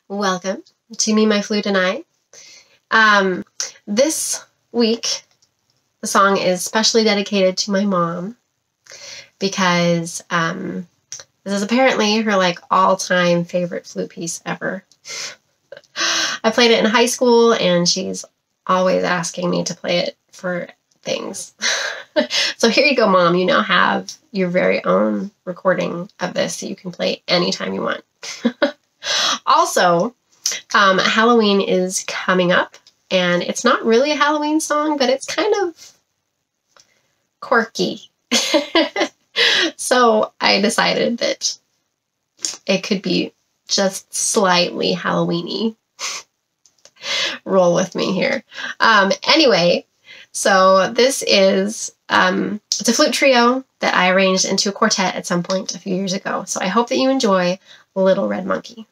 Welcome to Me, My Flute, and I. This week, the song is specially dedicated to my mom because this is apparently her all-time favorite flute piece ever. I played it in high school, and she's always asking me to play it for things. So here you go, Mom. You now have your very own recording of this that you can play anytime you want. Also, Halloween is coming up, and it's not really a Halloween song, but it's kind of quirky. So I decided that it could be just slightly Halloween-y. Roll with me here. Anyway, so this is, it's a flute trio that I arranged into a quartet at some point a few years ago. So I hope that you enjoy Little Red Monkey.